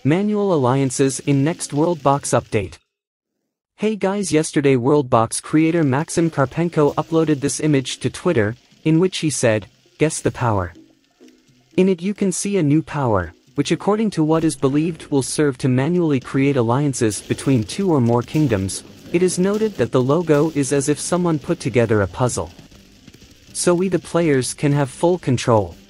Manual alliances in next WorldBox update. Hey guys, yesterday WorldBox creator Maxim Karpenko uploaded this image to Twitter, in which he said, "Guess the power." In it you can see a new power, which according to what is believed will serve to manually create alliances between two or more kingdoms. It is noted that the logo is as if someone put together a puzzle. So we the players can have full control.